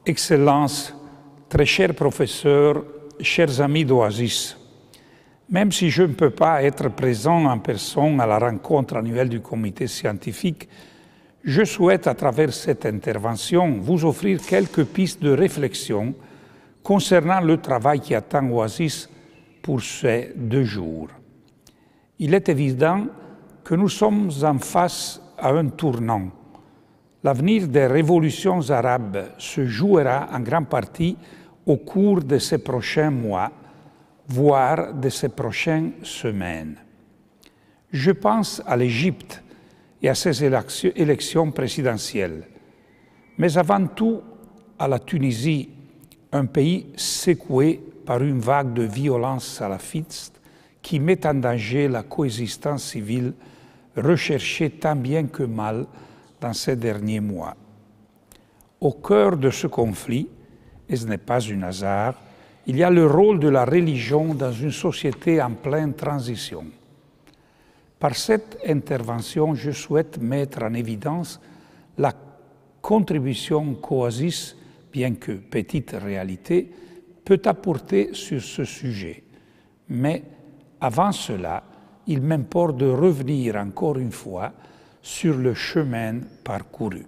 Excellences, très chers professeurs, chers amis d'Oasis, même si je ne peux pas être présent en personne à la rencontre annuelle du comité scientifique, je souhaite à travers cette intervention vous offrir quelques pistes de réflexion concernant le travail qui attend Oasis pour ces 2 jours. Il est évident que nous sommes en face à un tournant. L'avenir des révolutions arabes se jouera en grande partie au cours de ces prochains mois, voire de ces prochaines semaines. Je pense à l'Égypte et à ses élections présidentielles, mais avant tout à la Tunisie, un pays secoué par une vague de violence salafiste qui met en danger la coexistence civile recherchée tant bien que mal dans ces derniers mois. Au cœur de ce conflit, et ce n'est pas un hasard, il y a le rôle de la religion dans une société en pleine transition. Par cette intervention, je souhaite mettre en évidence la contribution qu'Oasis, bien que petite réalité, peut apporter sur ce sujet. Mais avant cela, il m'importe de revenir encore une fois sur le chemin parcouru.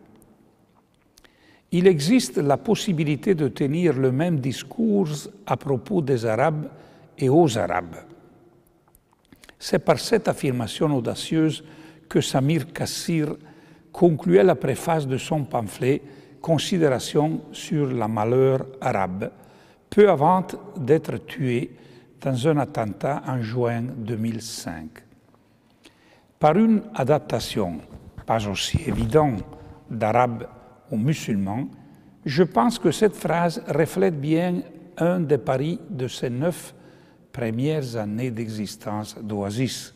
Il existe la possibilité de tenir le même discours à propos des Arabes et aux Arabes. C'est par cette affirmation audacieuse que Samir Kassir concluait la préface de son pamphlet « Considérations sur la malheur arabe », peu avant d'être tué dans un attentat en juin 2005. Par une adaptation, pas aussi évidente, d'arabe aux musulmans, je pense que cette phrase reflète bien un des paris de ces 9 premières années d'existence d'Oasis.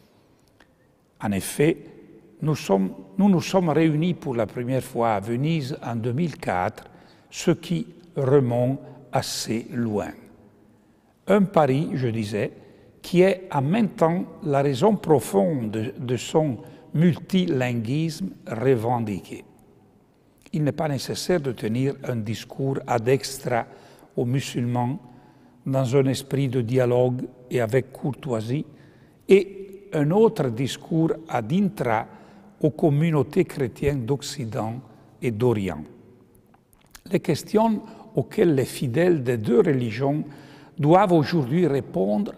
En effet, nous nous sommes réunis pour la première fois à Venise en 2004, ce qui remonte assez loin. Un pari, je disais, qui est en même temps la raison profonde de son multilinguisme revendiqué. Il n'est pas nécessaire de tenir un discours ad extra aux musulmans dans un esprit de dialogue et avec courtoisie, et un autre discours ad intra aux communautés chrétiennes d'Occident et d'Orient. Les questions auxquelles les fidèles des 2 religions doivent aujourd'hui répondre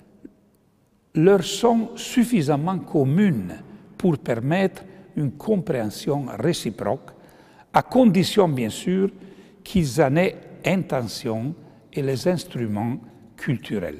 leur sont suffisamment communes pour permettre une compréhension réciproque, à condition bien sûr qu'ils en aient intention et les instruments culturels.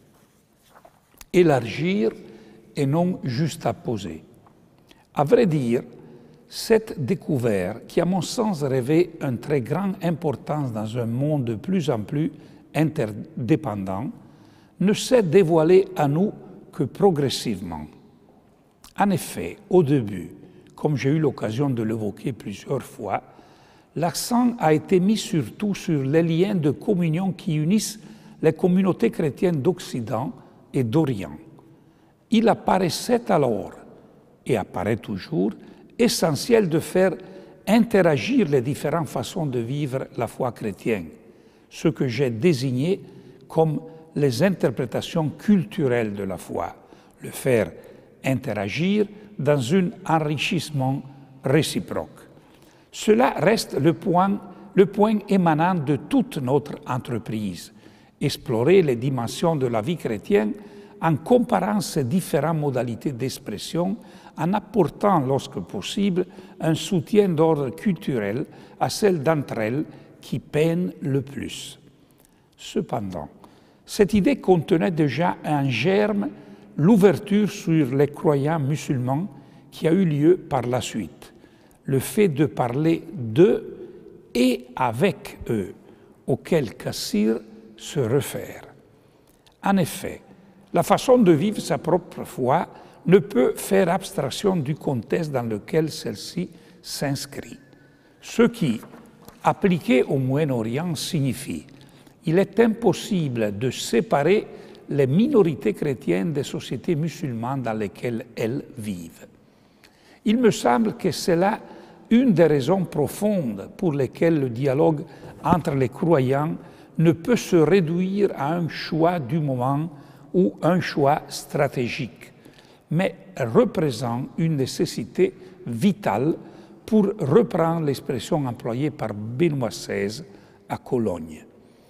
Élargir et non juste apposer. À vrai dire, cette découverte, qui à mon sens revêt une très grande importance dans un monde de plus en plus interdépendant, ne s'est dévoilée à nous que progressivement. En effet, au début, comme j'ai eu l'occasion de l'évoquer plusieurs fois, l'accent a été mis surtout sur les liens de communion qui unissent les communautés chrétiennes d'Occident et d'Orient. Il apparaissait alors, et apparaît toujours, essentiel de faire interagir les différentes façons de vivre la foi chrétienne, ce que j'ai désigné comme les interprétations culturelles de la foi, le faire interagir dans un enrichissement réciproque. Cela reste le point émanant de toute notre entreprise, explorer les dimensions de la vie chrétienne en comparant ces différentes modalités d'expression, en apportant, lorsque possible, un soutien d'ordre culturel à celles d'entre elles qui peinent le plus. Cependant, cette idée contenait déjà en germe l'ouverture sur les croyants musulmans qui a eu lieu par la suite, le fait de parler d'eux et avec eux, auquel Kassir se réfère. En effet, la façon de vivre sa propre foi ne peut faire abstraction du contexte dans lequel celle-ci s'inscrit. Ce qui, appliqué au Moyen-Orient, signifie qu'il est impossible de séparer les minorités chrétiennes des sociétés musulmanes dans lesquelles elles vivent. Il me semble que c'est là une des raisons profondes pour lesquelles le dialogue entre les croyants ne peut se réduire à un choix du moment ou un choix stratégique, mais représente une nécessité vitale pour reprendre l'expression employée par Benoît XVI à Cologne.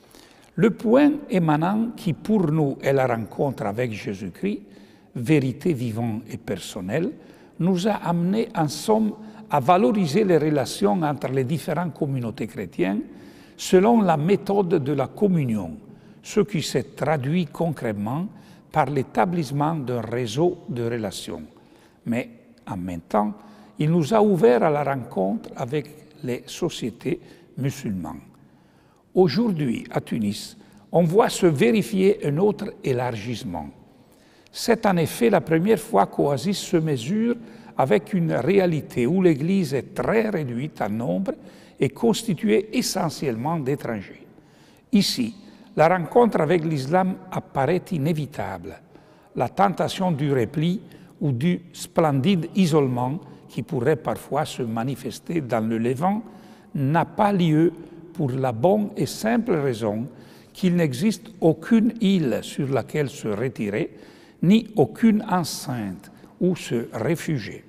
Le point émanant qui pour nous est la rencontre avec Jésus-Christ, vérité vivante et personnelle, nous a amenés en somme à valoriser les relations entre les différentes communautés chrétiennes selon la méthode de la communion, ce qui s'est traduit concrètement par l'établissement d'un réseau de relations. Mais en même temps, il nous a ouvert à la rencontre avec les sociétés musulmanes. Aujourd'hui, à Tunis, on voit se vérifier un autre élargissement. C'est en effet la première fois qu'Oasis se mesure avec une réalité où l'Église est très réduite en nombre et constituée essentiellement d'étrangers. Ici, la rencontre avec l'islam apparaît inévitable. La tentation du repli ou du splendide isolement qui pourrait parfois se manifester dans le Levant n'a pas lieu pour la bonne et simple raison qu'il n'existe aucune île sur laquelle se retirer, ni aucune enceinte où se réfugier.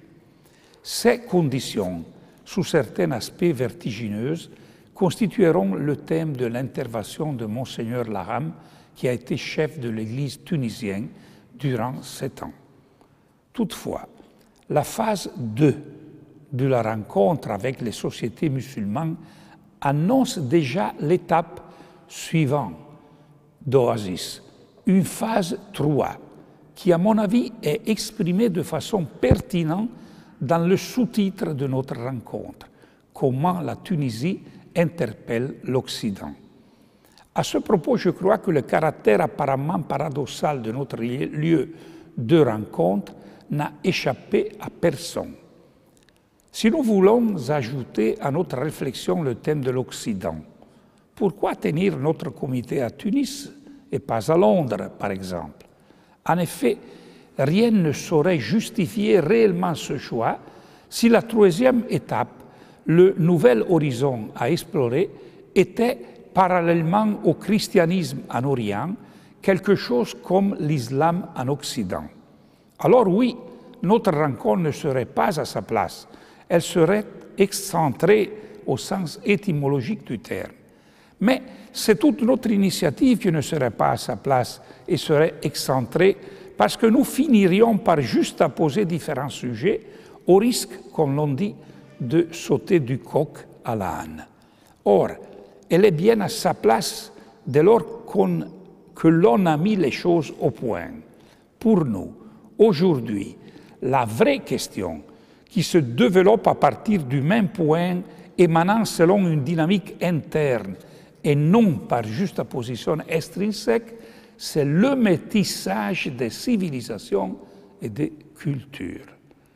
Ces conditions, sous certains aspects vertigineuses, constitueront le thème de l'intervention de Monseigneur Laham, qui a été chef de l'Église tunisienne durant 7 ans. Toutefois, la phase 2 de la rencontre avec les sociétés musulmanes annonce déjà l'étape suivante d'Oasis, une phase 3, qui, à mon avis, est exprimée de façon pertinente dans le sous-titre de notre rencontre, « Comment la Tunisie interpelle l'Occident ». À ce propos, je crois que le caractère apparemment paradoxal de notre lieu de rencontre n'a échappé à personne. Si nous voulons ajouter à notre réflexion le thème de l'Occident, pourquoi tenir notre comité à Tunis et pas à Londres, par exemple? En effet, rien ne saurait justifier réellement ce choix si la troisième étape, le nouvel horizon à explorer, était parallèlement au christianisme en Orient, quelque chose comme l'islam en Occident. Alors oui, notre rencontre ne serait pas à sa place, elle serait excentrée au sens étymologique du terme. Mais c'est toute notre initiative qui ne serait pas à sa place et serait excentrée parce que nous finirions par juxtaposer différents sujets au risque, comme l'on dit, de sauter du coq à l'âne. Or, elle est bien à sa place dès lors que l'on a mis les choses au point. Pour nous, aujourd'hui, la vraie question qui se développe à partir du même point émanant selon une dynamique interne et non par juxtaposition extrinsèque, c'est le métissage des civilisations et des cultures.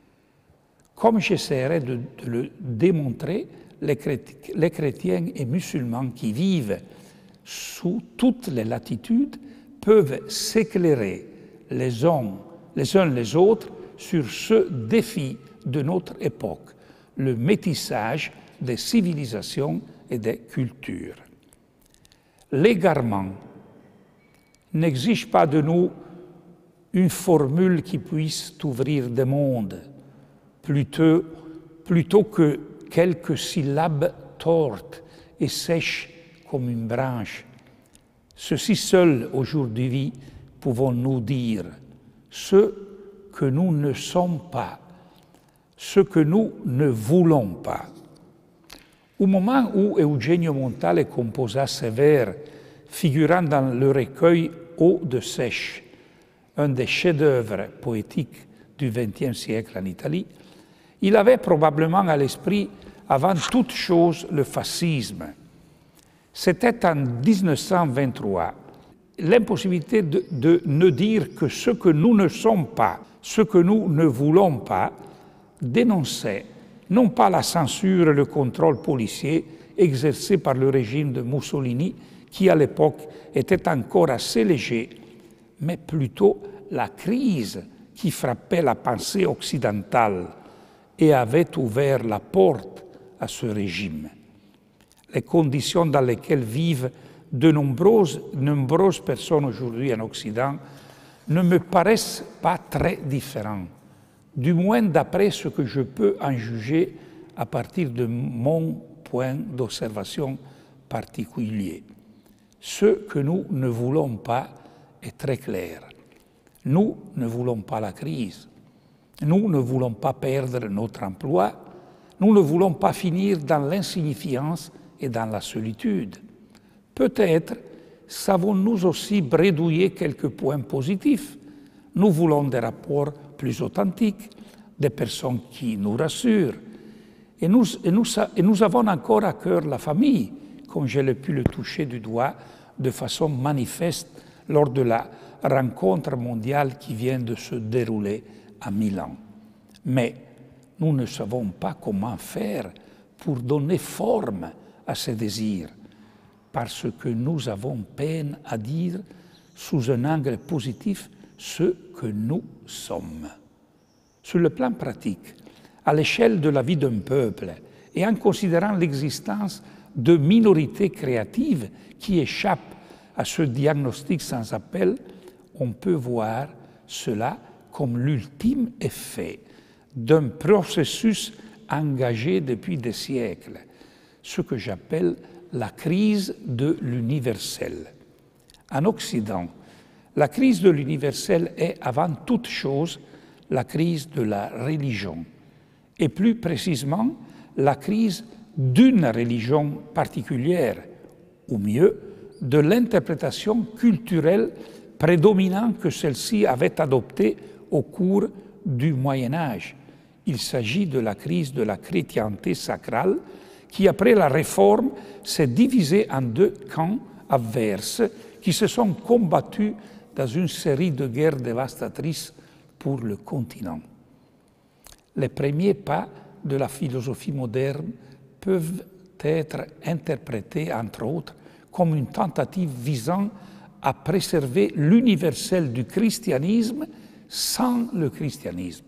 Comme j'essaierai de le démontrer, les chrétiens et musulmans qui vivent sous toutes les latitudes peuvent s'éclairer les uns les autres sur ce défi de notre époque, le métissage des civilisations et des cultures. L'égarement n'exige pas de nous une formule qui puisse ouvrir des mondes, plutôt que quelques syllabes tortes et sèches comme une branche. Ceci seul aujourd'hui pouvons-nous dire, ce que nous ne sommes pas, ce que nous ne voulons pas. Au moment où Eugenio Montale composa ces vers, figurant dans le recueil Eau de Sèche, un des chefs-d'œuvre poétiques du XXe siècle en Italie, il avait probablement à l'esprit, avant toute chose, le fascisme. C'était en 1923. L'impossibilité de ne dire que ce que nous ne sommes pas, ce que nous ne voulons pas, dénonçait non pas la censure et le contrôle policier exercé par le régime de Mussolini, qui à l'époque était encore assez léger, mais plutôt la crise qui frappait la pensée occidentale et avait ouvert la porte à ce régime. Les conditions dans lesquelles vivent de nombreuses personnes aujourd'hui en Occident ne me paraissent pas très différentes, du moins d'après ce que je peux en juger à partir de mon point d'observation particulier. Ce que nous ne voulons pas est très clair. Nous ne voulons pas la crise. Nous ne voulons pas perdre notre emploi. Nous ne voulons pas finir dans l'insignifiance et dans la solitude. Peut-être savons-nous aussi bredouiller quelques points positifs. Nous voulons des rapports plus authentiques, des personnes qui nous rassurent. Et nous avons encore à cœur la famille, comme je l'ai pu le toucher du doigt de façon manifeste lors de la rencontre mondiale qui vient de se dérouler à Milan. Mais nous ne savons pas comment faire pour donner forme à ces désirs, parce que nous avons peine à dire sous un angle positif ce que nous sommes. Sur le plan pratique, à l'échelle de la vie d'un peuple et en considérant l'existence de minorités créatives qui échappent à ce diagnostic sans appel, on peut voir cela comme l'ultime effet d'un processus engagé depuis des siècles, ce que j'appelle la crise de l'universel. En Occident, la crise de l'universel est avant toute chose la crise de la religion, et plus précisément la crise d'une religion particulière, ou mieux, de l'interprétation culturelle prédominante que celle-ci avait adoptée au cours du Moyen-Âge. Il s'agit de la crise de la chrétienté sacrale qui, après la Réforme, s'est divisée en deux camps adverses qui se sont combattus dans une série de guerres dévastatrices pour le continent. Les premiers pas de la philosophie moderne peuvent être interprétés, entre autres, comme une tentative visant à préserver l'universel du christianisme sans le christianisme.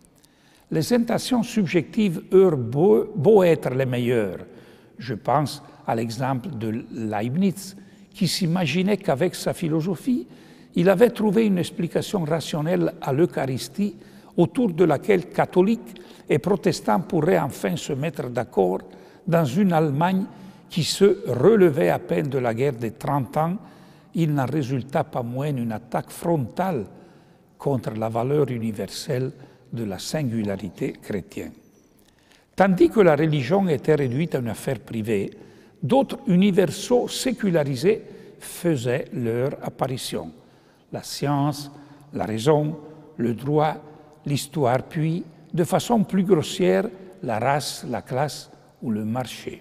Les intentions subjectives eurent beau être les meilleures. Je pense à l'exemple de Leibniz, qui s'imaginait qu'avec sa philosophie, il avait trouvé une explication rationnelle à l'Eucharistie autour de laquelle catholiques et protestants pourraient enfin se mettre d'accord dans une Allemagne qui se relevait à peine de la guerre des 30 ans. Il n'en résulta pas moins une attaque frontale contre la valeur universelle de la singularité chrétienne. Tandis que la religion était réduite à une affaire privée, d'autres universaux sécularisés faisaient leur apparition. La science, la raison, le droit, l'histoire, puis, de façon plus grossière, la race, la classe ou le marché.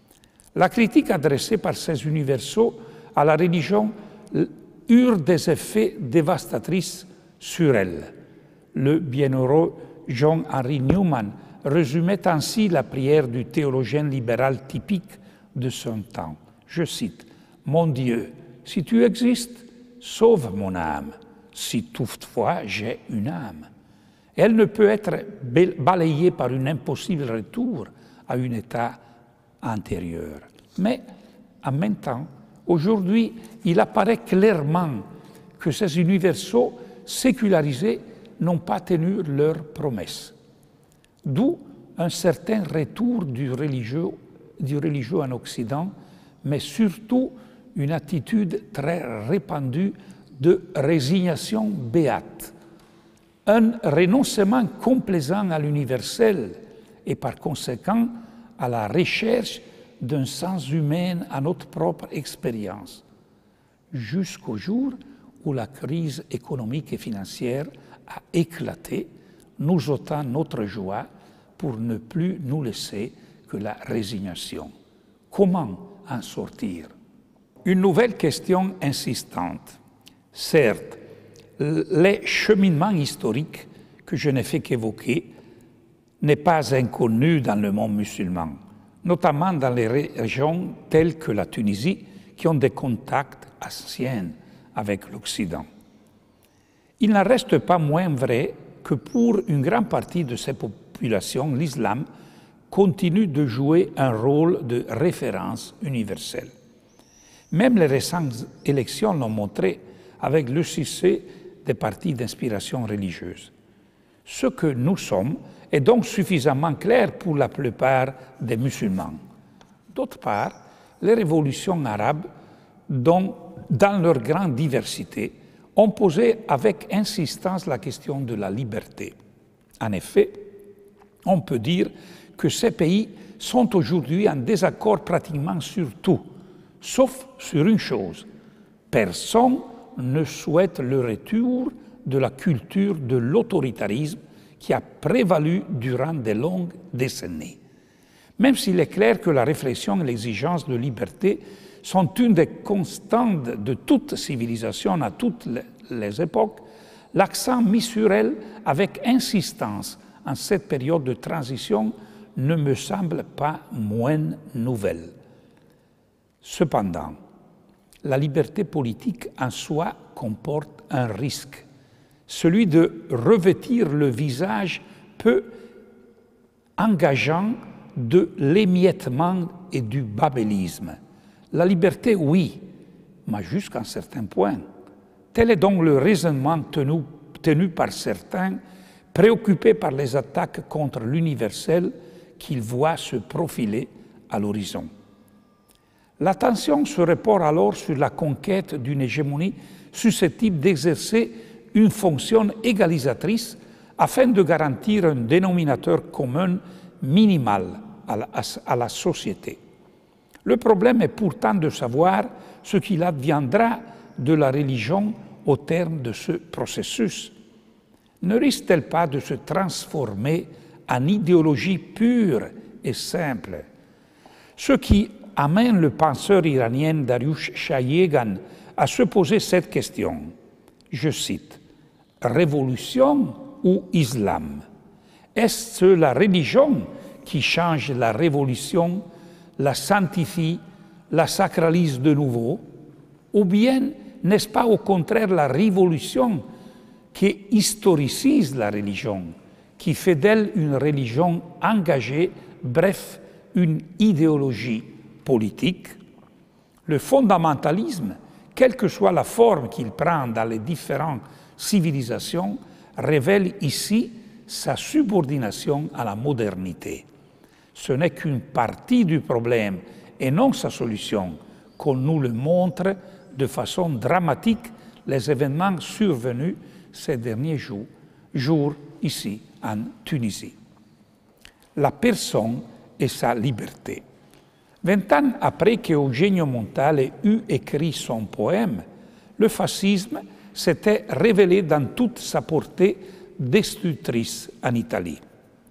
La critique adressée par ces universaux à la religion eurent des effets dévastatrices sur elle. Le bienheureux John-Henry Newman résumait ainsi la prière du théologien libéral typique de son temps. Je cite, « Mon Dieu, si tu existes, sauve mon âme, si toutefois j'ai une âme. » Elle ne peut être balayée par un impossible retour à un état antérieur. Mais, en même temps, aujourd'hui, il apparaît clairement que ces universaux sécularisés n'ont pas tenu leurs promesses. D'où un certain retour du religieux en Occident, mais surtout une attitude très répandue de résignation béate, un renoncement complaisant à l'universel et par conséquent à la recherche d'un sens humain à notre propre expérience, jusqu'au jour où la crise économique et financière a éclaté, nous ôtant notre joie pour ne plus nous laisser que la résignation. Comment en sortir? Une nouvelle question insistante. Certes, les cheminements historiques que je n'ai fait qu'évoquer n'est pas inconnu dans le monde musulman, notamment dans les régions telles que la Tunisie, qui ont des contacts anciens avec l'Occident. Il n'en reste pas moins vrai que pour une grande partie de ces populations, l'islam continue de jouer un rôle de référence universelle. Même les récentes élections l'ont montré avec le succès des partis d'inspiration religieuse. Ce que nous sommes est donc suffisamment clair pour la plupart des musulmans. D'autre part, les révolutions arabes, dans leur grande diversité, ont posé avec insistance la question de la liberté. En effet, on peut dire que ces pays sont aujourd'hui en désaccord pratiquement sur tout, sauf sur une chose. Personne ne souhaite le retour de la culture de l'autoritarisme qui a prévalu durant de longues décennies. Même s'il est clair que la réflexion et l'exigence de liberté sont une des constantes de toute civilisation à toutes les époques, l'accent mis sur elles avec insistance en cette période de transition ne me semble pas moins nouvelle. Cependant, la liberté politique en soi comporte un risque, celui de revêtir le visage peu engageant de l'émiettement et du babélisme. La liberté, oui, mais jusqu'à un certain point. Tel est donc le raisonnement tenu par certains, préoccupés par les attaques contre l'universel qu'ils voient se profiler à l'horizon. L'attention se reporte alors sur la conquête d'une hégémonie susceptible d'exercer une fonction égalisatrice afin de garantir un dénominateur commun minimal à la société. Le problème est pourtant de savoir ce qu'il adviendra de la religion au terme de ce processus. Ne risque-t-elle pas de se transformer en idéologie pure et simple? Ce qui amène le penseur iranien Dariush Shayegan à se poser cette question. Je cite, « Révolution ou islam? Est-ce la religion qui change la révolution, la sanctifie, la sacralise de nouveau? Ou bien n'est-ce pas au contraire la révolution qui historicise la religion, qui fait d'elle une religion engagée, bref, une idéologie politique? Le fondamentalisme, quelle que soit la forme qu'il prend dans les différentes civilisations, révèle ici sa subordination à la modernité. Ce n'est qu'une partie du problème et non sa solution, qu'on nous le montre de façon dramatique les événements survenus ces derniers jours ici en Tunisie. La personne et sa liberté. 20 ans après que Eugenio Montale eut écrit son poème, le fascisme s'était révélé dans toute sa portée destructrice en Italie.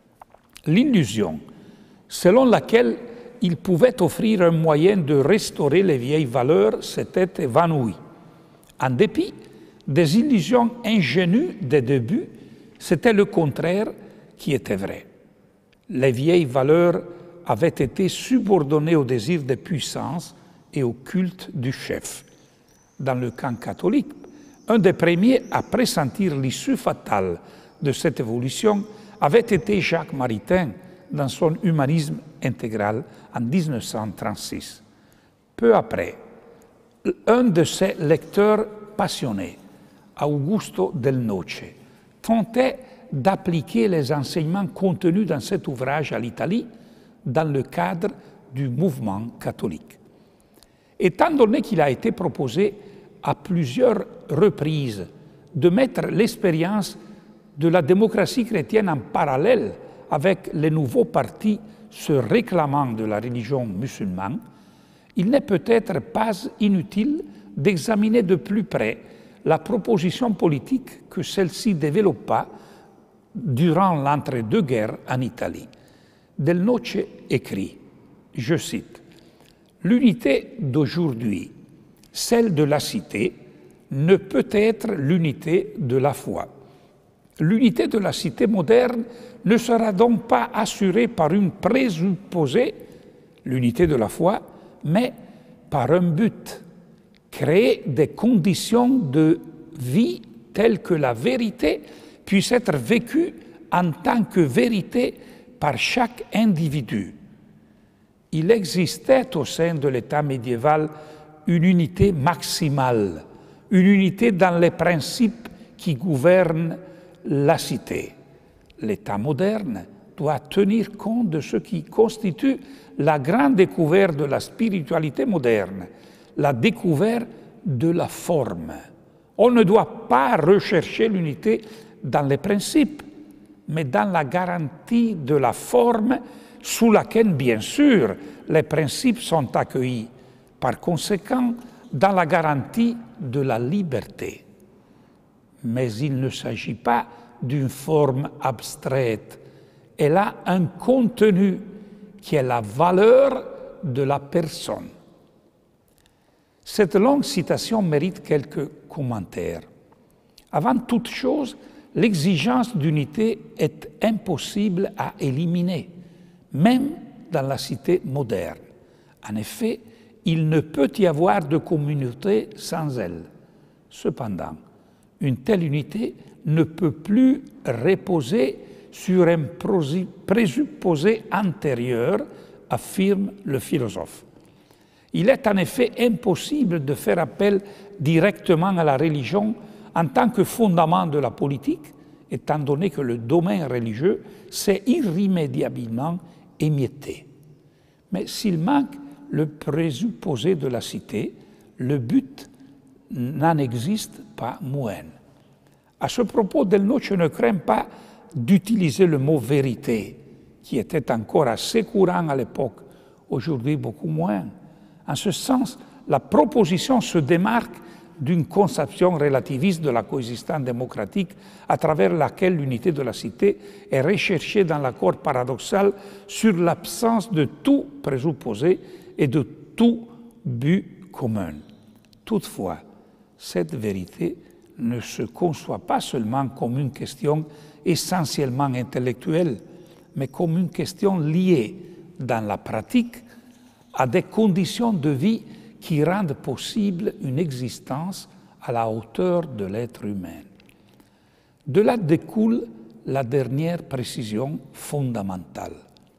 L'illusion selon laquelle il pouvait offrir un moyen de restaurer les vieilles valeurs s'était évanouie. En dépit des illusions ingénues des débuts, c'était le contraire qui était vrai. Les vieilles valeurs avaient été subordonnées au désir de puissance et au culte du chef. Dans le camp catholique, un des premiers à pressentir l'issue fatale de cette évolution avait été Jacques Maritain dans son humanisme intégral en 1936. Peu après, un de ses lecteurs passionnés, Augusto Del Noce, tentait d'appliquer les enseignements contenus dans cet ouvrage à l'Italie dans le cadre du mouvement catholique. Étant donné qu'il a été proposé à plusieurs reprises de mettre l'expérience de la démocratie chrétienne en parallèle avec les nouveaux partis se réclamant de la religion musulmane, il n'est peut-être pas inutile d'examiner de plus près la proposition politique que celle-ci développa durant l'entre-deux-guerres en Italie. Del Noce écrit, je cite, « L'unité d'aujourd'hui, celle de la cité, ne peut être l'unité de la foi. L'unité de la cité moderne ne sera donc pas assurée par une présupposée, l'unité de la foi, mais par un but, créer des conditions de vie telles que la vérité puisse être vécue en tant que vérité par chaque individu. Il existait au sein de l'État médiéval une unité maximale, une unité dans les principes qui gouvernent la cité. L'État moderne doit tenir compte de ce qui constitue la grande découverte de la spiritualité moderne, la découverte de la forme. On ne doit pas rechercher l'unité dans les principes, mais dans la garantie de la forme sous laquelle, bien sûr, les principes sont accueillis. Par conséquent, dans la garantie de la liberté. Mais il ne s'agit pas d'une forme abstraite. Elle a un contenu qui est la valeur de la personne. Cette longue citation mérite quelques commentaires. Avant toute chose, l'exigence d'unité est impossible à éliminer, même dans la cité moderne. En effet, il ne peut y avoir de communauté sans elle. Cependant, une telle unité ne peut plus reposer sur un présupposé antérieur, affirme le philosophe. Il est en effet impossible de faire appel directement à la religion en tant que fondement de la politique, étant donné que le domaine religieux s'est irrémédiablement émietté. Mais s'il manque le présupposé de la cité, le but n'en existe pas moins. À ce propos, Delnoch ne craint pas d'utiliser le mot vérité, qui était encore assez courant à l'époque, aujourd'hui beaucoup moins. En ce sens, la proposition se démarque d'une conception relativiste de la coexistence démocratique à travers laquelle l'unité de la cité est recherchée dans l'accord paradoxal sur l'absence de tout présupposé et de tout but commun. Toutefois, cette vérité ne se conçoit pas seulement comme une question essentiellement intellectuelle, mais comme une question liée dans la pratique à des conditions de vie qui rendent possible une existence à la hauteur de l'être humain. De là découle la dernière précision fondamentale.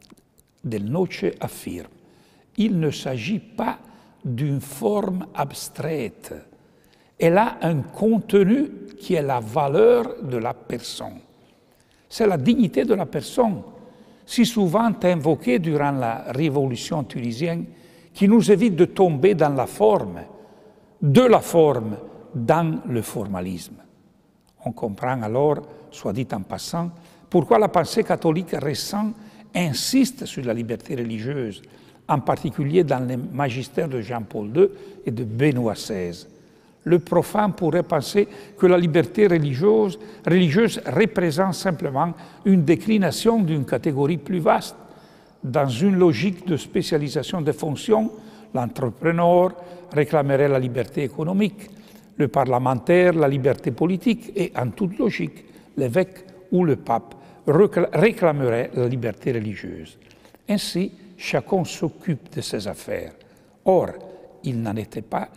Delnoche affirme: il ne s'agit pas d'une forme abstraite. Elle a un contenu qui est la valeur de la personne. C'est la dignité de la personne, si souvent invoquée durant la révolution tunisienne, qui nous évite de tomber dans la forme, de la forme dans le formalisme. On comprend alors, soit dit en passant, pourquoi la pensée catholique récente insiste sur la liberté religieuse, en particulier dans les magistères de Jean-Paul II et de Benoît XVI. Le profane pourrait penser que la liberté religieuse représente simplement une déclination d'une catégorie plus vaste. Dans une logique de spécialisation des fonctions, l'entrepreneur réclamerait la liberté économique, le parlementaire la liberté politique et, en toute logique, l'évêque ou le pape réclamerait la liberté religieuse. Ainsi, chacun s'occupe de ses affaires. Or, il n'en est pas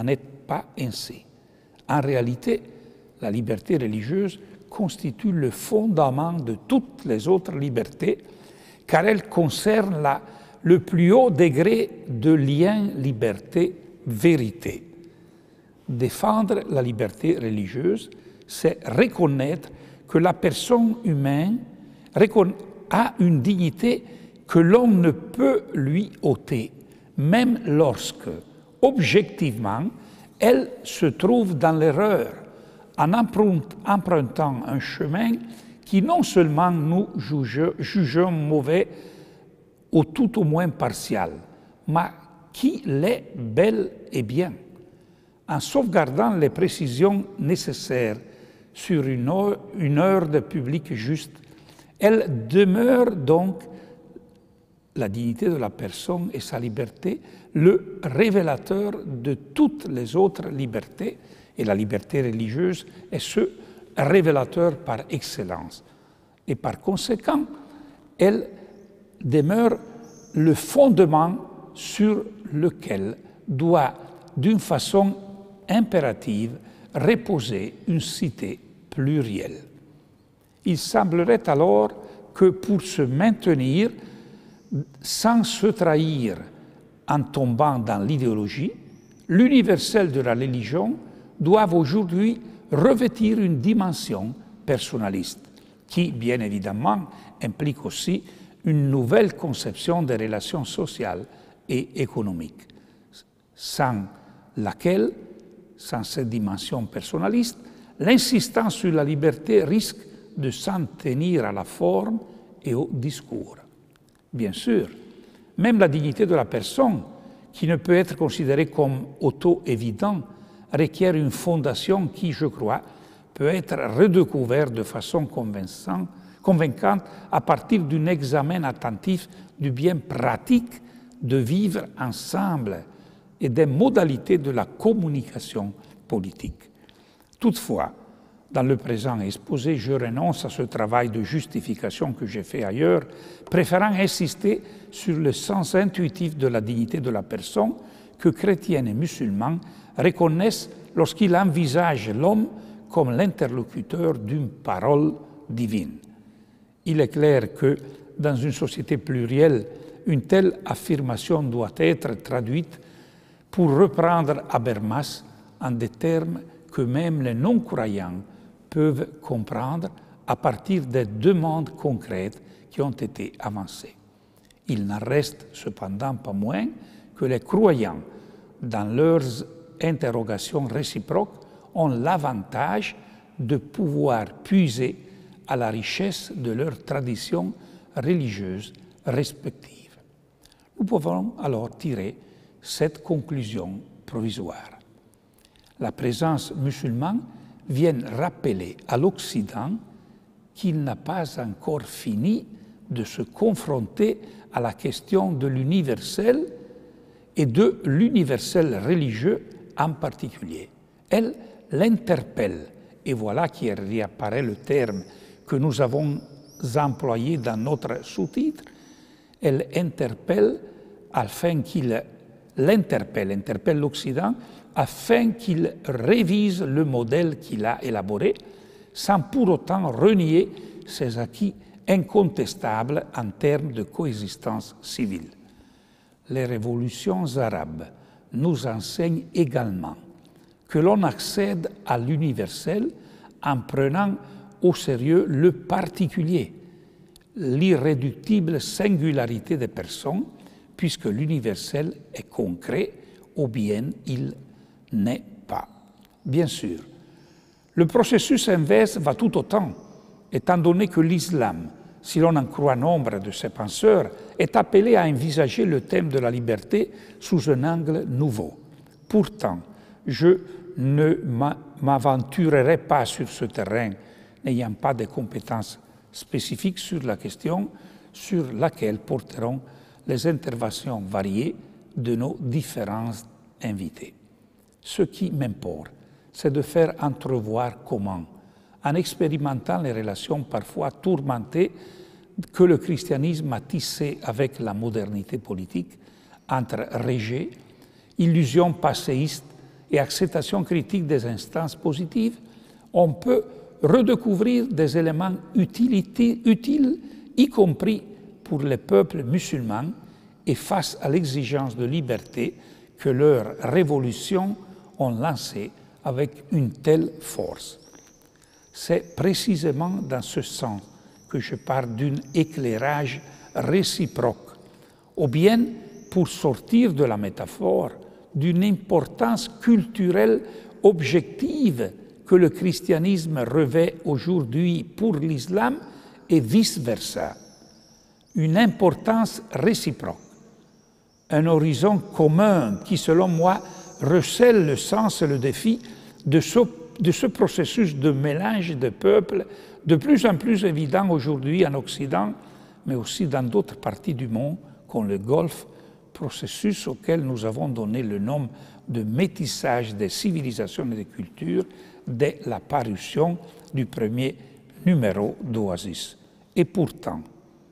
ainsi. En réalité, la liberté religieuse constitue le fondement de toutes les autres libertés, car elle concerne le plus haut degré de lien liberté-vérité. Défendre la liberté religieuse, c'est reconnaître que la personne humaine a une dignité que l'homme ne peut lui ôter, même lorsque, objectivement, elle se trouve dans l'erreur, en empruntant un chemin qui non seulement nous jugeons mauvais ou tout au moins partial, mais qui l'est bel et bien. En sauvegardant les précisions nécessaires sur une heure de public juste, elle demeure donc, la dignité de la personne et sa liberté, le révélateur de toutes les autres libertés, et la liberté religieuse est ce révélateur par excellence. Et par conséquent, elle demeure le fondement sur lequel doit, d'une façon impérative, reposer une cité plurielle. Il semblerait alors que pour se maintenir sans se trahir en tombant dans l'idéologie, l'universel de la religion doit aujourd'hui revêtir une dimension personnaliste qui, bien évidemment, implique aussi une nouvelle conception des relations sociales et économiques, sans laquelle, sans cette dimension personnaliste, l'insistance sur la liberté risque de s'en tenir à la forme et au discours. Bien sûr, même la dignité de la personne, qui ne peut être considérée comme auto-évidente, requiert une fondation qui, je crois, peut être redécouverte de façon convaincante à partir d'un examen attentif du bien pratique de vivre ensemble et des modalités de la communication politique. Toutefois, dans le présent exposé, je renonce à ce travail de justification que j'ai fait ailleurs, préférant insister sur le sens intuitif de la dignité de la personne que chrétiens et musulmans reconnaissent lorsqu'ils envisagent l'homme comme l'interlocuteur d'une parole divine. Il est clair que, dans une société plurielle, une telle affirmation doit être traduite, pour reprendre Habermas, en des termes que même les non-croyants peuvent comprendre à partir des demandes concrètes qui ont été avancées. Il n'en reste cependant pas moins que les croyants, dans leurs interrogations réciproques, ont l'avantage de pouvoir puiser à la richesse de leurs traditions religieuses respectives. Nous pouvons alors tirer cette conclusion provisoire. La présence musulmane vient rappeler à l'Occident qu'il n'a pas encore fini de se confronter à la question de l'universel et de l'universel religieux en particulier. Elle l'interpelle, et voilà qui réapparaît le terme que nous avons employé dans notre sous-titre, elle interpelle interpelle l'Occident afin qu'il révise le modèle qu'il a élaboré sans pour autant renier ses acquis incontestables en termes de coexistence civile. Les révolutions arabes nous enseignent également que l'on accède à l'universel en prenant au sérieux le particulier, l'irréductible singularité des personnes, puisque l'universel est concret ou bien il n'est pas. Bien sûr, le processus inverse va tout autant, étant donné que l'islam, si l'on en croit nombre de ses penseurs, est appelé à envisager le thème de la liberté sous un angle nouveau. Pourtant, je ne m'aventurerai pas sur ce terrain, n'ayant pas de compétences spécifiques sur la question sur laquelle porteront les interventions variées de nos différents invités. Ce qui m'importe, c'est de faire entrevoir comment, en expérimentant les relations parfois tourmentées que le christianisme a tissées avec la modernité politique, entre rejet, illusion passéiste et acceptation critique des instances positives, on peut redécouvrir des éléments utiles, y compris pour les peuples musulmans, et face à l'exigence de liberté que leurs révolutions ont lancée avec une telle force. C'est précisément dans ce sens que je parle d'un éclairage réciproque, ou bien, pour sortir de la métaphore, d'une importance culturelle objective que le christianisme revêt aujourd'hui pour l'islam et vice-versa. Une importance réciproque, un horizon commun qui, selon moi, recèle le sens et le défi de ce processus de mélange de peuples de plus en plus évident aujourd'hui en Occident, mais aussi dans d'autres parties du monde, comme le Golfe, processus auquel nous avons donné le nom de métissage des civilisations et des cultures dès la parution du premier numéro d'Oasis. Et pourtant,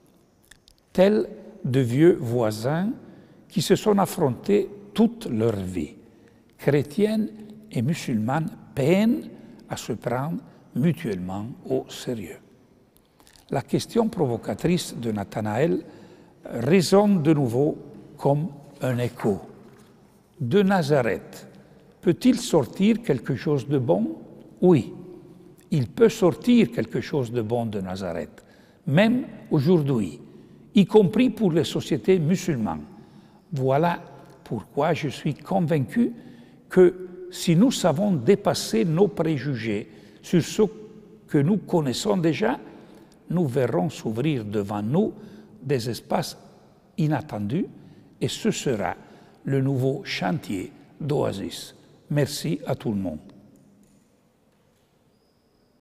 tels de vieux voisins qui se sont affrontés toute leur vie, chrétiennes et musulmanes peinent à se prendre mutuellement au sérieux. la question provocatrice de Nathanaël résonne de nouveau comme un écho. De Nazareth, peut-il sortir quelque chose de bon? Oui, il peut sortir quelque chose de bon de Nazareth, même aujourd'hui, y compris pour les sociétés musulmanes. Voilà pourquoi je suis convaincu que si nous savons dépasser nos préjugés sur ce que nous connaissons déjà, nous verrons s'ouvrir devant nous des espaces inattendus et ce sera le nouveau chantier d'Oasis. Merci à tout le monde.